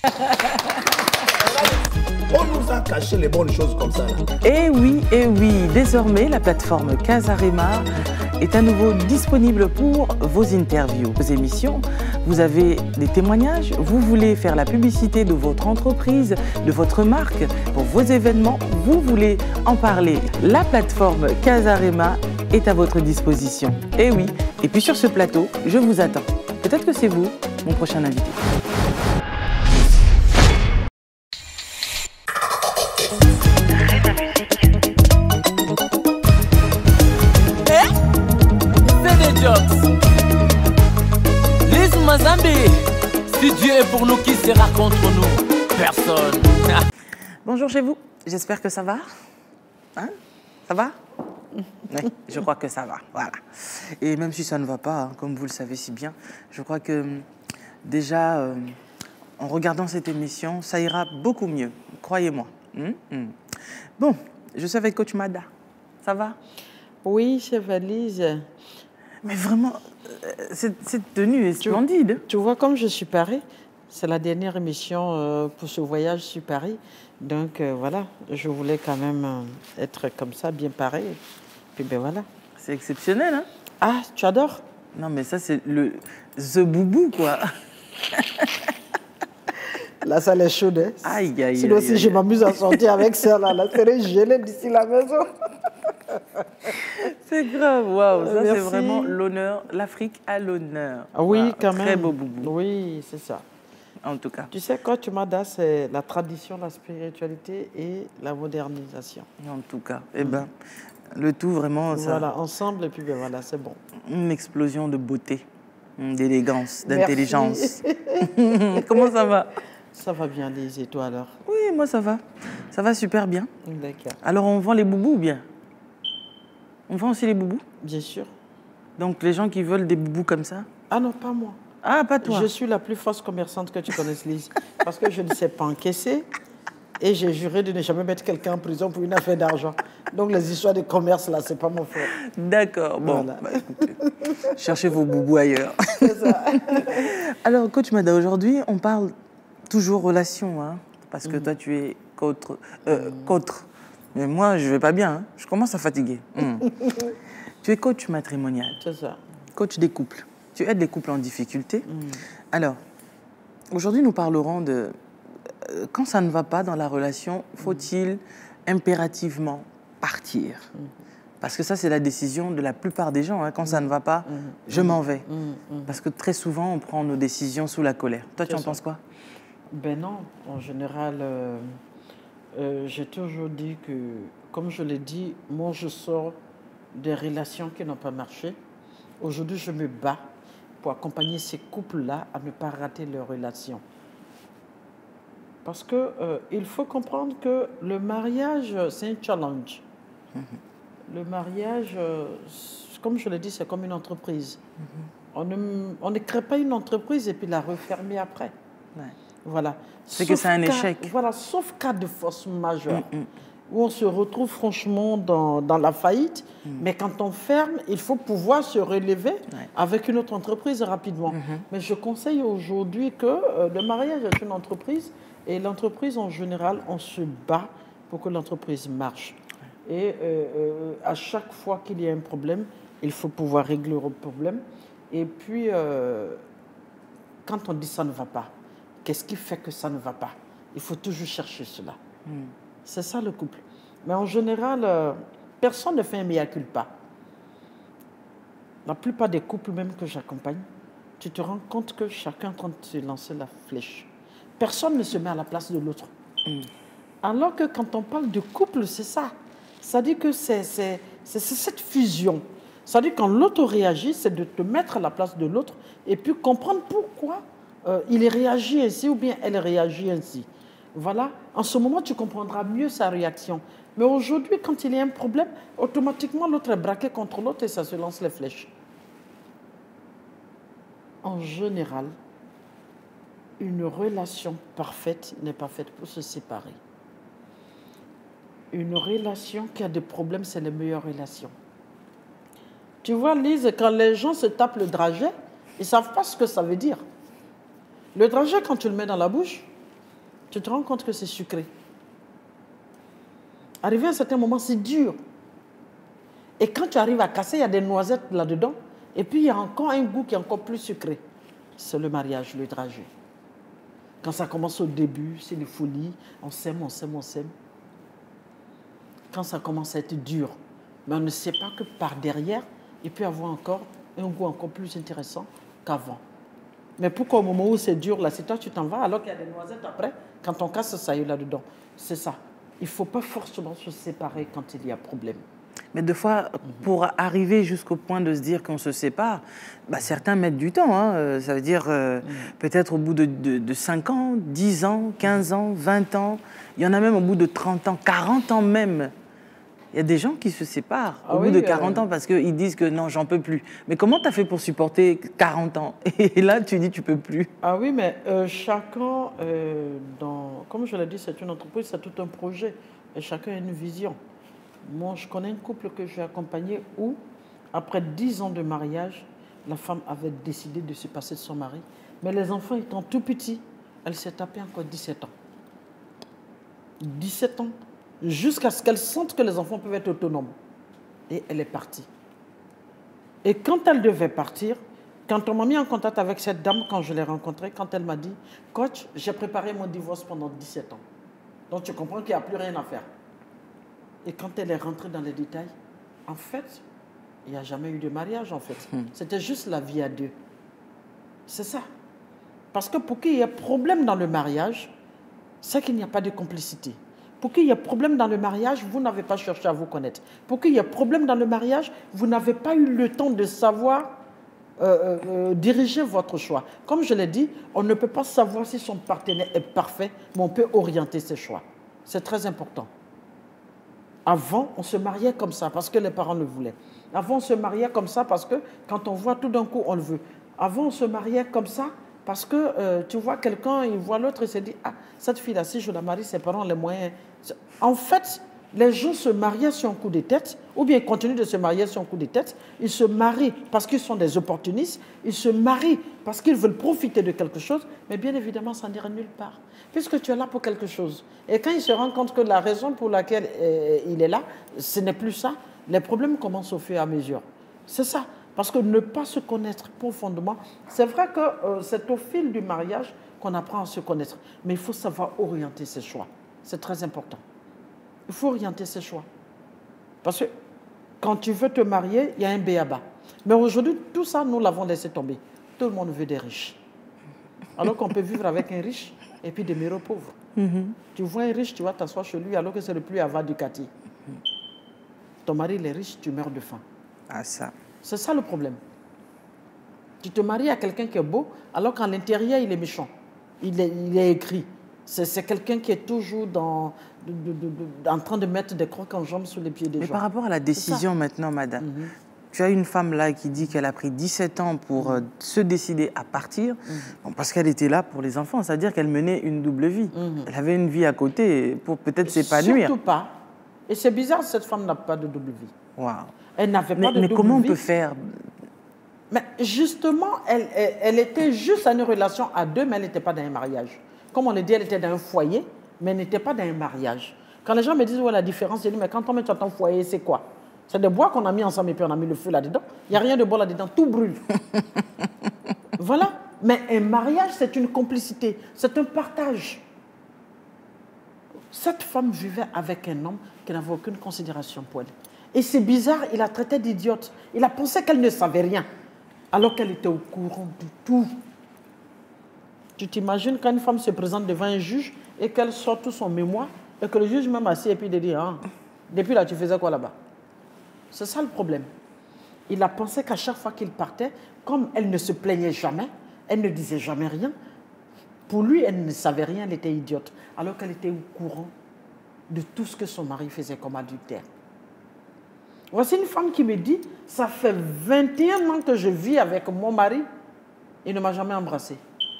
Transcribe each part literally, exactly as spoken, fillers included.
On nous a caché les bonnes choses comme ça. Eh oui, eh oui, désormais la plateforme Casarema est à nouveau disponible pour vos interviews, vos émissions. Vous avez des témoignages, vous voulez faire la publicité de votre entreprise, de votre marque, pour vos événements, vous voulez en parler. La plateforme Casarema est à votre disposition. Eh oui, et puis sur ce plateau, je vous attends. Peut-être que c'est vous, mon prochain invité. Lise Mazambi, si Dieu est pour nous, qui sera contre nous? Personne. Bonjour chez vous, j'espère que ça va. Hein? Ça va? Oui, je crois que ça va, voilà. Et même si ça ne va pas, hein, comme vous le savez si bien, je crois que déjà, euh, en regardant cette émission, ça ira beaucoup mieux, croyez-moi. Hum, hum. Bon, je suis avec Coach Mada, ça va? Oui, chef Lise. Mais vraiment, cette, cette tenue est splendide. Tu, tu vois, comme je suis parée, c'est la dernière émission euh, pour ce voyage sur Paris. Donc euh, voilà, je voulais quand même euh, être comme ça, bien parée. Puis ben voilà. C'est exceptionnel, hein? Ah, tu adores? Non, mais ça, c'est le The Boubou, quoi. La salle est chaude, hein? Aïe, aïe, Sinon, aïe, si aïe, je aïe. m'amuse à sortir avec ça, là, la serait gelée d'ici la maison. C'est grave, waouh, ça Merci. c'est vraiment l'honneur, l'Afrique à l'honneur. Ah oui, Wow, quand très même. Très beau boubou. Oui, c'est ça. En tout cas. Tu sais, quand tu m'as dit, c'est la tradition, la spiritualité et la modernisation. En tout cas, eh ben, le tout vraiment, ça. Voilà, ensemble, et puis ben voilà, c'est bon. Une explosion de beauté, d'élégance, d'intelligence. Merci. Comment ça va? Ça va bien, Lise, et toi alors? Oui, moi ça va. Ça va super bien. D'accord. Alors on vend les boubous ou bien? On vend aussi les boubous? Bien sûr. Donc les gens qui veulent des boubous comme ça? Ah non, pas moi. Ah, pas toi? Je suis la plus fausse commerçante que tu connaisses, Lise. Parce que je ne sais pas encaisser et j'ai juré de ne jamais mettre quelqu'un en prison pour une affaire d'argent. Donc les histoires de commerce, là, c'est pas mon fort. D'accord, bon. Voilà. Bah, écoutez, cherchez vos boubous ailleurs. C'est ça. Alors, Coach Mada, aujourd'hui, on parle toujours relation, hein, parce que mmh. toi, tu es coach. Euh, mmh. coach. Mais moi, je vais pas bien, hein. Je commence à fatiguer. Mmh. Tu es coach matrimonial. C'est ça. Coach des couples. Tu aides les couples en difficulté. Mmh. Alors, aujourd'hui, nous parlerons de euh, quand ça ne va pas dans la relation, faut-il mmh. impérativement partir? Mmh. Parce que ça, c'est la décision de la plupart des gens. Hein. Quand mmh. ça ne va pas, mmh. je m'en vais. Mmh. Parce que très souvent, on prend nos décisions sous la colère. Toi, tu en penses quoi? Ben non. En général, euh, euh, j'ai toujours dit que, comme je l'ai dit, moi, je sors des relations qui n'ont pas marché. Aujourd'hui, je me bats pour accompagner ces couples-là à ne pas rater leur relation. Parce qu'il euh, faut comprendre que le mariage, c'est un challenge. Mm-hmm. Le mariage, euh, comme je l'ai dit, c'est comme une entreprise. Mm-hmm. On ne, on ne crée pas une entreprise et puis la refermer après. Ouais. Voilà. C'est que c'est un cas, échec. Voilà, sauf cas de force majeure. Mm-hmm. Où on se retrouve franchement dans, dans la faillite, mmh. mais quand on ferme, il faut pouvoir se relever ouais. avec une autre entreprise rapidement. Mmh. Mais je conseille aujourd'hui que euh, le mariage est une entreprise et l'entreprise en général, on se bat pour que l'entreprise marche. Ouais. Et euh, euh, à chaque fois qu'il y a un problème, il faut pouvoir régler le problème. Et puis, euh, quand on dit ça ne va pas, qu'est-ce qui fait que ça ne va pas? Il faut toujours chercher cela. Mmh. C'est ça le couple. Mais en général, euh, personne ne fait un mea culpa. La plupart des couples même que j'accompagne, tu te rends compte que chacun compte se lancer la flèche. Personne ne se met à la place de l'autre. Mm. Alors que quand on parle de couple, c'est ça. C'est-à-dire que c'est, c'est, c'est, c'est cette fusion. C'est-à-dire quand l'autre réagit, c'est de te mettre à la place de l'autre et puis comprendre pourquoi euh, il réagit ainsi ou bien elle réagit ainsi. Voilà, en ce moment, tu comprendras mieux sa réaction. Mais aujourd'hui, quand il y a un problème, automatiquement, l'autre est braqué contre l'autre et ça se lance les flèches. En général, une relation parfaite n'est pas faite pour se séparer. Une relation qui a des problèmes, c'est les meilleures relations. Tu vois, Lise, quand les gens se tapent le dragée, ils ne savent pas ce que ça veut dire. Le dragée, quand tu le mets dans la bouche, tu te rends compte que c'est sucré. Arrivé à un certain moment, c'est dur. Et quand tu arrives à casser, il y a des noisettes là-dedans. Et puis, il y a encore un goût qui est encore plus sucré. C'est le mariage, le dragé. Quand ça commence au début, c'est des folies. On s'aime, on s'aime, on s'aime. Quand ça commence à être dur, mais on ne sait pas que par derrière, il peut y avoir encore un goût encore plus intéressant qu'avant. Mais pourquoi au moment où c'est dur, là, c'est toi, tu t'en vas, alors qu'il y a des noisettes après, quand on casse, ça y est là-dedans. C'est ça. Il ne faut pas forcément se séparer quand il y a problème. Mais deux fois, pour arriver jusqu'au point de se dire qu'on se sépare, bah, certains mettent du temps. Hein. Ça veut dire euh, mmh. peut-être au bout de, de, de cinq ans, dix ans, quinze ans, vingt ans. Il y en a même au bout de trente ans, quarante ans même. Il y a des gens qui se séparent ah au oui, bout de quarante euh... ans parce qu'ils disent que non, j'en peux plus. Mais comment tu as fait pour supporter quarante ans? Et là, tu dis tu peux plus. Ah oui, mais euh, chacun, euh, dans, comme je l'ai dit, c'est une entreprise, c'est tout un projet. Et chacun a une vision. Moi, je connais un couple que j'ai accompagné où, après dix ans de mariage, la femme avait décidé de se passer de son mari. Mais les enfants étant tout petits, elle s'est tapée encore dix-sept ans. dix-sept ans, jusqu'à ce qu'elle sente que les enfants peuvent être autonomes. Et elle est partie. Et quand elle devait partir, quand on m'a mis en contact avec cette dame, quand je l'ai rencontrée, quand elle m'a dit « Coach, j'ai préparé mon divorce pendant dix-sept ans. » Donc tu comprends qu'il n'y a plus rien à faire. Et quand elle est rentrée dans les détails, en fait, il n'y a jamais eu de mariage, en fait. Hmm. C'était juste la vie à deux. C'est ça. Parce que pour qu'il y ait problème dans le mariage, c'est qu'il n'y a pas de complicité. Pour qu'il y ait problème dans le mariage, vous n'avez pas cherché à vous connaître. Pour qu'il y ait problème dans le mariage, vous n'avez pas eu le temps de savoir euh, euh, diriger votre choix. Comme je l'ai dit, on ne peut pas savoir si son partenaire est parfait, mais on peut orienter ses choix. C'est très important. Avant, on se mariait comme ça parce que les parents le voulaient. Avant, on se mariait comme ça parce que quand on voit tout d'un coup, on le veut. Avant, on se mariait comme ça parce que euh, tu vois quelqu'un, il voit l'autre et se dit « Ah, cette fille-là, si je la marie, ses parents ont les moyens. » En fait, les gens se mariaient sur un coup de tête ou bien ils continuent de se marier sur un coup de tête. Ils se marient parce qu'ils sont des opportunistes. Ils se marient parce qu'ils veulent profiter de quelque chose. Mais bien évidemment, ça n'ira nulle part. Puisque tu es là pour quelque chose. Et quand il se rend compte que la raison pour laquelle euh, il est là, ce n'est plus ça, les problèmes commencent au fur et à mesure. C'est ça. Parce que ne pas se connaître profondément, c'est vrai que euh, c'est au fil du mariage qu'on apprend à se connaître. Mais il faut savoir orienter ses choix. C'est très important. Il faut orienter ses choix. Parce que quand tu veux te marier, il y a un b.a-ba. Mais aujourd'hui, tout ça, nous l'avons laissé tomber. Tout le monde veut des riches. Alors qu'on peut vivre avec un riche et puis demeurer pauvre. Mm-hmm. Tu vois un riche, tu vas t'asseoir chez lui alors que c'est le plus avare du quartier. Mm-hmm. Ton mari, il est riche, tu meurs de faim. Ah, ça. C'est ça le problème. Tu te maries à quelqu'un qui est beau alors qu'à l'intérieur, il est méchant. Il est, il est écrit. C'est quelqu'un qui est toujours dans, de, de, de, de, en train de mettre des crocs en jambes sous les pieds des Mais gens. par rapport à la décision maintenant, madame, mm-hmm. tu as une femme là qui dit qu'elle a pris dix-sept ans pour mm-hmm. euh, se décider à partir, mm-hmm. bon, parce qu'elle était là pour les enfants, c'est-à-dire qu'elle menait une double vie. Mm-hmm. Elle avait une vie à côté pour peut-être s'épanouir. Surtout pas. Et c'est bizarre, cette femme n'a pas de double vie. Wow. Elle n'avait pas mais, de mais double comment vie. on peut faire? Mais justement, elle, elle, elle était juste à une relation à deux, mais elle n'était pas dans un mariage. Comme on le dit, elle était dans un foyer, mais elle n'était pas dans un mariage. Quand les gens me disent, ouais, la différence, je dis, mais quand on met dans ton foyer, c'est quoi? C'est des bois qu'on a mis ensemble et puis on a mis le feu là-dedans. Il n'y a rien de bon là-dedans, tout brûle. Voilà. Mais un mariage, c'est une complicité, c'est un partage. Cette femme vivait avec un homme qui n'avait aucune considération pour elle. Et c'est bizarre, il la traitait d'idiote. Il a pensé qu'elle ne savait rien, alors qu'elle était au courant de tout. Tu t'imagines quand une femme se présente devant un juge et qu'elle sort tout son mémoire et que le juge même assis et puis il dit ah, depuis là tu faisais quoi là-bas? C'est ça le problème. Il a pensé qu'à chaque fois qu'il partait, comme elle ne se plaignait jamais, elle ne disait jamais rien, pour lui elle ne savait rien, elle était idiote, alors qu'elle était au courant de tout ce que son mari faisait comme adultère. Voici une femme qui me dit, ça fait vingt et un ans que je vis avec mon mari, il ne m'a jamais embrassée.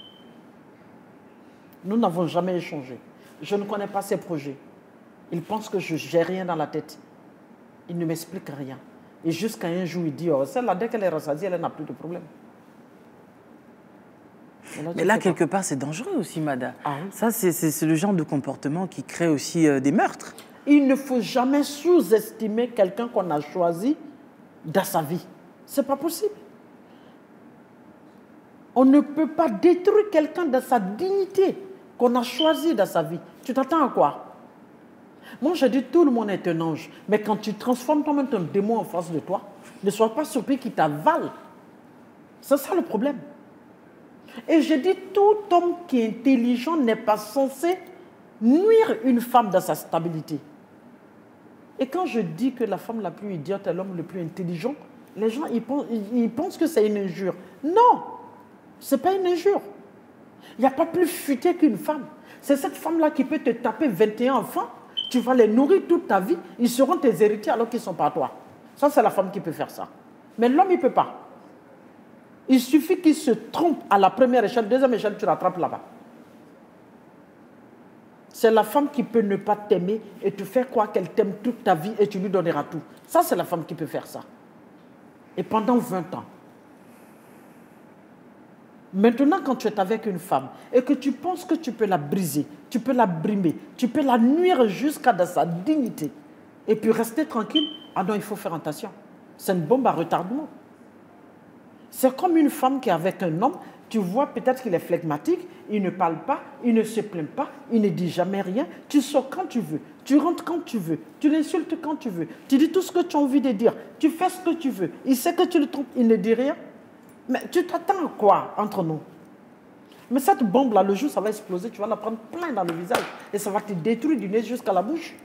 Nous n'avons jamais échangé. Je ne connais pas ses projets. Il pense que je n'ai rien dans la tête. Il ne m'explique rien. Et jusqu'à un jour, il dit, oh, celle-là, dès qu'elle est rassasiée, elle n'a plus de problème. Là, Mais là, quelque part, c'est dangereux aussi, Mada. Ah oui. Ça, c'est le genre de comportement qui crée aussi euh, des meurtres. Il ne faut jamais sous-estimer quelqu'un qu'on a choisi dans sa vie. Ce n'est pas possible. On ne peut pas détruire quelqu'un dans sa dignité qu'on a choisi dans sa vie. Tu t'attends à quoi? Moi, je dis tout le monde est un ange. Mais quand tu transformes toi-même ton démon en face de toi, ne sois pas surpris qu'il t'avale. C'est ça le problème. Et je dis, tout homme qui est intelligent n'est pas censé nuire une femme dans sa stabilité. Et quand je dis que la femme la plus idiote est l'homme le plus intelligent, les gens ils pensent, ils pensent que c'est une injure. Non, ce n'est pas une injure. Il n'y a pas plus futé qu'une femme. C'est cette femme-là qui peut te taper vingt et un enfants, tu vas les nourrir toute ta vie, ils seront tes héritiers alors qu'ils ne sont pas toi. Ça, c'est la femme qui peut faire ça. Mais l'homme, il ne peut pas. Il suffit qu'il se trompe à la première échelle, deuxième échelle, tu rattrapes là-bas. C'est la femme qui peut ne pas t'aimer et te faire croire qu'elle t'aime toute ta vie et tu lui donneras tout. Ça, c'est la femme qui peut faire ça. Et pendant vingt ans. Maintenant, quand tu es avec une femme et que tu penses que tu peux la briser, tu peux la brimer, tu peux la nuire jusqu'à dans sa dignité et puis rester tranquille, ah non, il faut faire attention. C'est une bombe à retardement. C'est comme une femme qui est avec un homme, tu vois peut-être qu'il est flegmatique, il ne parle pas, il ne se plaint pas, il ne dit jamais rien, tu sors quand tu veux, tu rentres quand tu veux, tu l'insultes quand tu veux, tu dis tout ce que tu as envie de dire, tu fais ce que tu veux, il sait que tu le trompes, il ne dit rien. Mais tu t'attends à quoi entre nous? Mais cette bombe-là, le jour où ça va exploser, tu vas la prendre plein dans le visage et ça va te détruire du nez jusqu'à la bouche.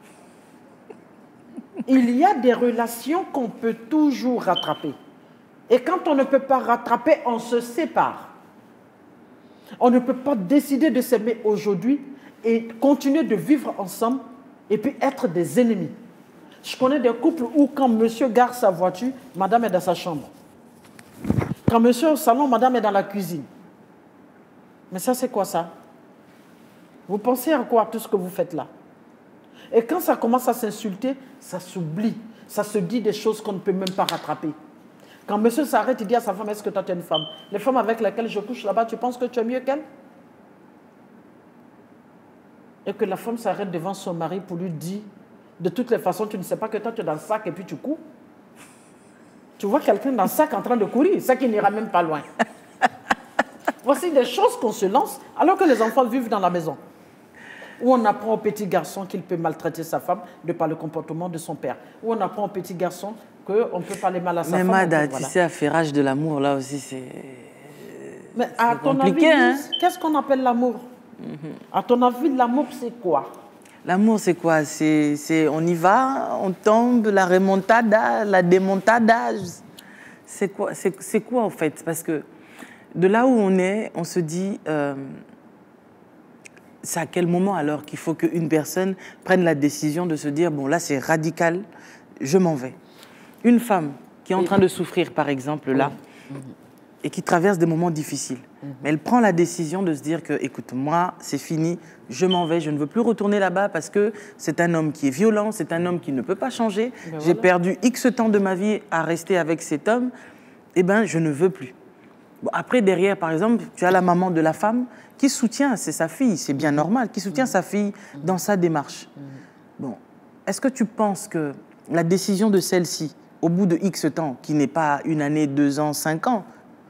Il y a des relations qu'on peut toujours rattraper. Et quand on ne peut pas rattraper, on se sépare. On ne peut pas décider de s'aimer aujourd'hui et continuer de vivre ensemble et puis être des ennemis. Je connais des couples où quand monsieur gare sa voiture, madame est dans sa chambre. Quand monsieur est au salon, madame est dans la cuisine. Mais ça, c'est quoi ça? Vous pensez à quoi, tout ce que vous faites là? Et quand ça commence à s'insulter, ça s'oublie. Ça se dit des choses qu'on ne peut même pas rattraper. Quand monsieur s'arrête, il dit à sa femme, est-ce que toi tu es une femme? Les femmes avec lesquelles je couche là-bas, tu penses que tu es mieux qu'elle? Et que la femme s'arrête devant son mari pour lui dire, de toutes les façons, tu ne sais pas que toi tu es dans le sac et puis tu cours. Tu vois quelqu'un dans le sac en train de courir, c'est qu'il n'ira même pas loin. Voici des choses qu'on se lance alors que les enfants vivent dans la maison. Où on apprend au petit garçon qu'il peut maltraiter sa femme de par le comportement de son père. Où on apprend au petit garçon qu'on peut parler mal à sa mais femme. Mais Mada, peut, tu voilà. sais, affairage de l'amour, là aussi, c'est... Mais à ton compliqué, avis, hein? Qu'est-ce qu'on appelle l'amour? Mm-hmm. À ton avis, l'amour, c'est quoi? L'amour, c'est quoi? C'est on y va, on tombe, la remontada, la démontada. C'est quoi, c'est quoi, en fait? Parce que de là où on est, on se dit... Euh, c'est à quel moment, alors, qu'il faut qu'une personne prenne la décision de se dire, bon, là, c'est radical, je m'en vais. Une femme qui est en train de souffrir, par exemple, là, oui. et qui traverse des moments difficiles, mm-hmm. mais elle prend la décision de se dire que, écoute, moi, c'est fini, je m'en vais, je ne veux plus retourner là-bas parce que c'est un homme qui est violent, c'est un homme qui ne peut pas changer, ben j'ai voilà. perdu X temps de ma vie à rester avec cet homme, eh bien, je ne veux plus. Bon, après, derrière, par exemple, tu as la maman de la femme qui soutient, c'est sa fille, c'est bien normal, qui soutient mmh. sa fille dans sa démarche. Mmh. Bon, est-ce que tu penses que la décision de celle-ci, au bout de X temps, qui n'est pas une année, deux ans, cinq ans,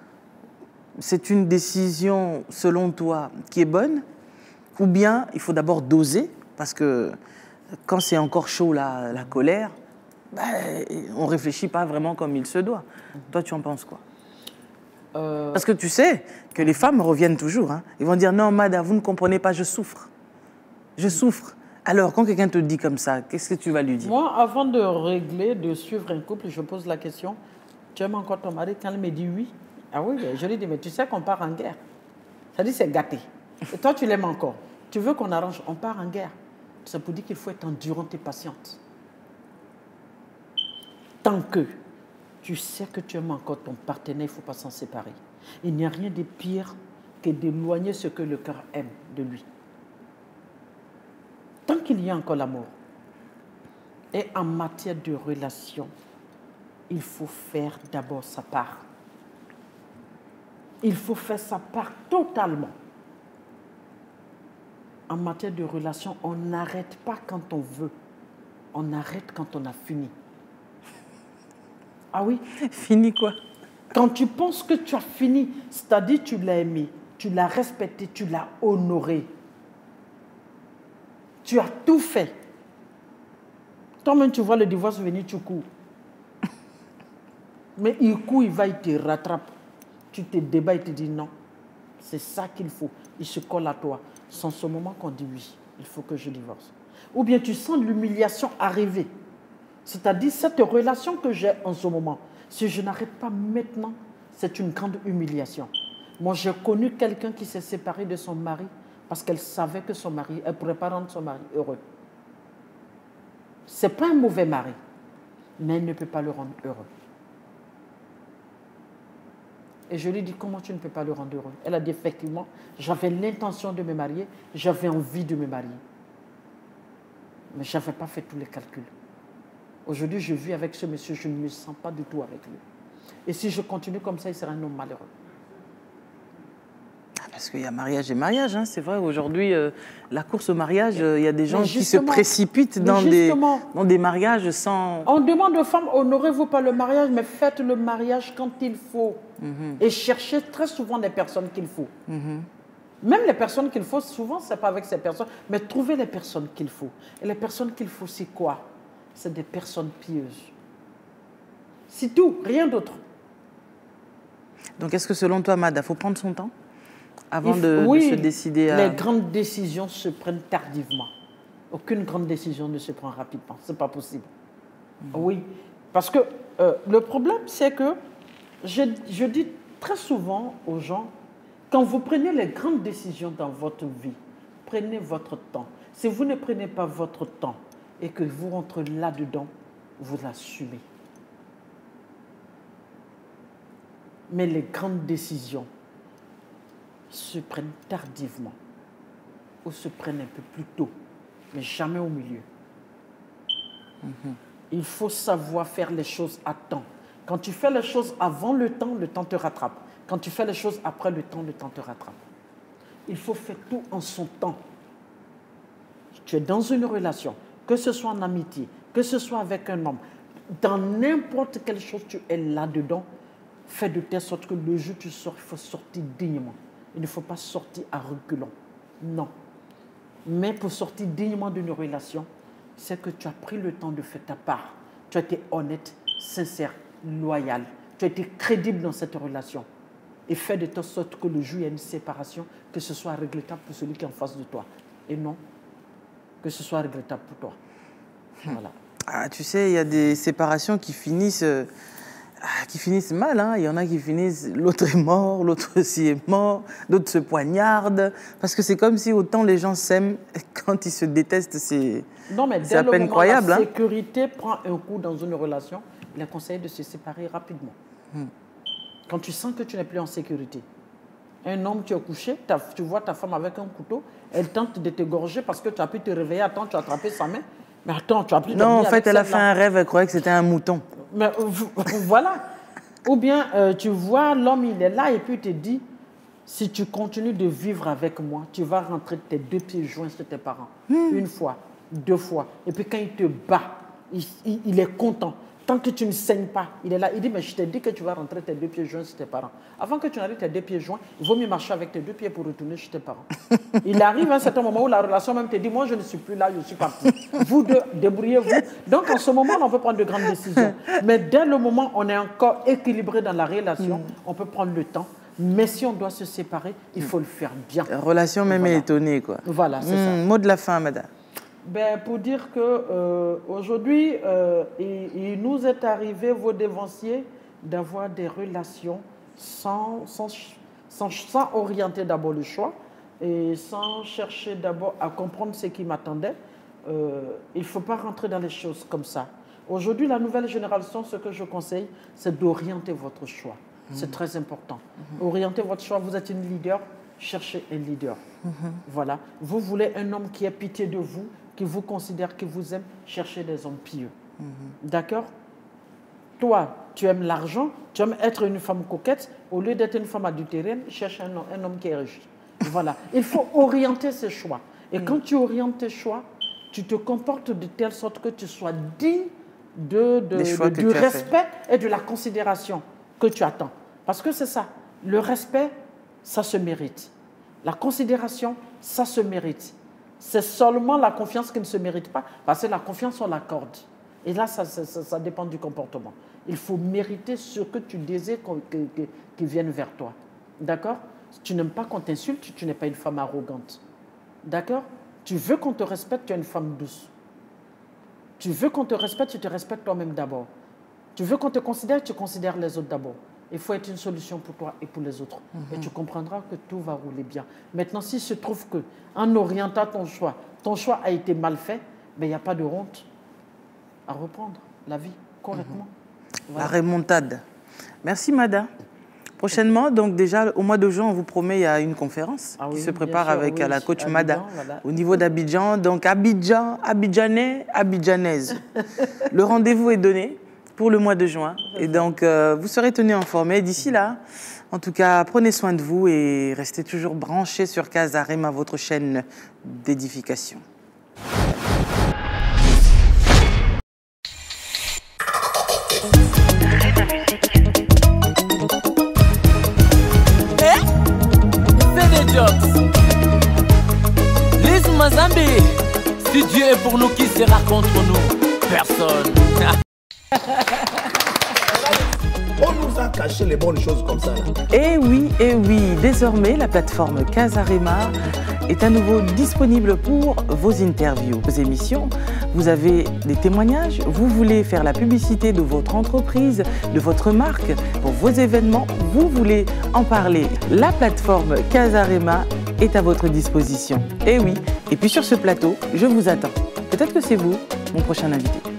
c'est une décision, selon toi, qui est bonne? Ou bien, il faut d'abord doser, parce que quand c'est encore chaud, la, la colère, ben, on ne réfléchit pas vraiment comme il se doit. Mmh. Toi, tu en penses quoi? Euh... Parce que tu sais que les femmes reviennent toujours. Hein. Ils vont dire, non, Mada, vous ne comprenez pas, je souffre. Je souffre. Alors, quand quelqu'un te dit comme ça, qu'est-ce que tu vas lui dire? Moi, avant de régler, de suivre un couple, je pose la question, tu aimes encore ton mari? Quand elle me dit oui, ah oui, je lui dis, mais tu sais qu'on part en guerre. Ça dit, c'est gâté. Et toi, tu l'aimes encore. Tu veux qu'on arrange, on part en guerre. C'est pour dire qu'il faut être endurante et patiente. Tant que tu sais que tu aimes encore ton partenaire, il ne faut pas s'en séparer. Il n'y a rien de pire que d'éloigner ce que le cœur aime de lui. Tant qu'il y a encore l'amour. Et en matière de relation, il faut faire d'abord sa part. Il faut faire sa part totalement. En matière de relation, on n'arrête pas quand on veut. On arrête quand on a fini. Ah oui? Fini quoi? Quand tu penses que tu as fini, c'est-à-dire tu l'as aimé, tu l'as respecté, tu l'as honoré. Tu as tout fait. Toi-même, tu vois le divorce venir, tu cours. Mais il court, il va, il te rattrape. Tu te débats, il te dit non. C'est ça qu'il faut. Il se colle à toi. C'est en ce moment qu'on dit oui, il faut que je divorce. Ou bien tu sens l'humiliation arriver. C'est-à-dire cette relation que j'ai en ce moment, si je n'arrête pas maintenant, c'est une grande humiliation. Moi, j'ai connu quelqu'un qui s'est séparé de son mari parce qu'elle savait que son mari, elle ne pourrait pas rendre son mari heureux. Ce n'est pas un mauvais mari, mais elle ne peut pas le rendre heureux. Et je lui dis, comment tu ne peux pas le rendre heureux? Elle a dit, effectivement, j'avais l'intention de me marier, j'avais envie de me marier. Mais je n'avais pas fait tous les calculs. Aujourd'hui, je vis avec ce monsieur, je ne me sens pas du tout avec lui. Et si je continue comme ça, il sera un homme malheureux. Parce qu'il y a mariage et mariage, hein. C'est vrai, aujourd'hui, euh, la course au mariage, euh, il y a des gens qui se précipitent dans des, dans des mariages sans... On demande aux femmes, honorez-vous pas le mariage, mais faites le mariage quand il faut. Mm-hmm. Et cherchez très souvent les personnes qu'il faut. Mm-hmm. Même les personnes qu'il faut, souvent, ce n'est pas avec ces personnes, mais trouvez les personnes qu'il faut. Et les personnes qu'il faut, c'est quoi? C'est des personnes pieuses. C'est tout, rien d'autre. Donc, est-ce que selon toi, Mada, il faut prendre son temps avant faut, de, oui, de se décider à... les grandes décisions se prennent tardivement. Aucune grande décision ne se prend rapidement. Ce n'est pas possible. Mmh. Oui, parce que euh, le problème, c'est que je, je dis très souvent aux gens, quand vous prenez les grandes décisions dans votre vie, prenez votre temps. Si vous ne prenez pas votre temps et que vous rentrez là-dedans, vous l'assumez. Mais les grandes décisions se prennent tardivement ou se prennent un peu plus tôt, mais jamais au milieu. Mm-hmm. Il faut savoir faire les choses à temps. Quand tu fais les choses avant le temps, le temps te rattrape. Quand tu fais les choses après le temps, le temps te rattrape. Il faut faire tout en son temps. Tu es dans une relation, que ce soit en amitié, que ce soit avec un homme, dans n'importe quelle chose tu es là-dedans, fais de telle sorte que le jour où tu sors, il faut sortir dignement. Il ne faut pas sortir à reculons. Non. Mais pour sortir dignement d'une relation, c'est que tu as pris le temps de faire ta part. Tu as été honnête, sincère, loyal. Tu as été crédible dans cette relation. Et fais de telle sorte que le jour où il y a une séparation, que ce soit regrettable pour celui qui est en face de toi. Et non, que ce soit regrettable pour toi. Voilà. Ah, tu sais, il y a des séparations qui finissent... Euh... Ah, qui finissent mal, hein. Il y en a qui finissent, l'autre est mort, l'autre aussi est mort, d'autres se poignardent. Parce que c'est comme si autant les gens s'aiment, quand ils se détestent, c'est à peine incroyable. La sécurité hein. prend un coup dans une relation, il est conseillé de se séparer rapidement. Hmm. Quand tu sens que tu n'es plus en sécurité. Un homme, tu es couché, tu vois ta femme avec un couteau, elle tente de te gorger parce que tu as pu te réveiller, attends, tu as attrapé sa main. Mais attends, tu as pu Non, en fait, elle a fait un rêve, elle croyait que c'était un mouton. Mais voilà. Ou bien, euh, tu vois, l'homme, il est là et puis il te dit, si tu continues de vivre avec moi, tu vas rentrer tes deux pieds joints sur tes parents. Mmh. Une fois, deux fois. Et puis quand il te bat, il, il, il est content. Tant que tu ne saignes pas, il est là. Il dit, mais je t'ai dit que tu vas rentrer tes deux pieds joints chez tes parents. Avant que tu n'arrives tes deux pieds joints, il vaut mieux marcher avec tes deux pieds pour retourner chez tes parents. Il arrive à un certain moment où la relation même te dit, moi je ne suis plus là, je suis parti. Vous deux, débrouillez-vous. Donc en ce moment, on peut prendre de grandes décisions. Mais dès le moment où on est encore équilibré dans la relation, on peut prendre le temps. Mais si on doit se séparer, il faut le faire bien. La relation même voilà. est étonnée, quoi. Voilà, c'est mmh, ça. Mot de la fin, madame. Ben, pour dire qu'aujourd'hui, euh, euh, il, il nous est arrivé, vos dévanciers, d'avoir des relations sans, sans, sans, sans orienter d'abord le choix et sans chercher d'abord à comprendre ce qui m'attendait. Euh, il ne faut pas rentrer dans les choses comme ça. Aujourd'hui, la nouvelle génération, ce que je conseille, c'est d'orienter votre choix. Mmh. C'est très important. Mmh. Orienter votre choix, vous êtes une leader, cherchez un leader. Mmh. Voilà. Vous voulez un homme qui ait pitié de vous, qui vous considère, qui vous aime, cherchez des hommes pieux. Mmh. D'accord? toi, tu aimes l'argent, tu aimes être une femme coquette, au lieu d'être une femme adultérienne, cherche un, un homme qui est riche. Voilà. Il faut orienter ses choix. Et quand tu orientes tes choix, tu te comportes de telle sorte que tu sois digne de, de, de, du respect et de la considération que tu attends. Parce que c'est ça. Le respect, ça se mérite. La considération, ça se mérite. C'est seulement la confiance qui ne se mérite pas, parce que la confiance, on l'accorde. Et là, ça, ça, ça, ça dépend du comportement. Il faut mériter ce que tu désires qui vienne vers toi. D'accord? Tu n'aimes pas qu'on t'insulte, tu n'es pas une femme arrogante. D'accord? Tu veux qu'on te respecte, tu es une femme douce. Tu veux qu'on te respecte, tu te respectes toi-même d'abord. Tu veux qu'on te considère, tu considères les autres d'abord. Il faut être une solution pour toi et pour les autres. Mm-hmm. Et tu comprendras que tout va rouler bien. Maintenant, s'il se trouve qu'en orientant ton choix, ton choix a été mal fait, ben, il n'y a pas de honte à reprendre la vie correctement. Mm-hmm. Voilà. La remontade. Merci, Mada. Prochainement, donc déjà, au mois de juin, on vous promet, il y a une conférence ah oui, qui se prépare sûr, avec oui, la coach Abidjan, Mada voilà. Au niveau d'Abidjan. Donc, Abidjan, Abidjanais, Abidjanaise. Le rendez-vous est donné pour le mois de juin. Et donc, euh, vous serez tenus informés. D'ici là, en tout cas, prenez soin de vous et restez toujours branchés sur Casarema, votre chaîne d'édification. Lise Mazambi, si Dieu est pour nous, qui sera contre nous? Personne. On nous a caché les bonnes choses comme ça. Eh oui, eh oui, désormais la plateforme Casarema est à nouveau disponible pour vos interviews, vos émissions. Vous avez des témoignages, vous voulez faire la publicité de votre entreprise, de votre marque, pour vos événements, vous voulez en parler. La plateforme Casarema est à votre disposition. Eh oui, et puis sur ce plateau, je vous attends. Peut-être que c'est vous, mon prochain invité.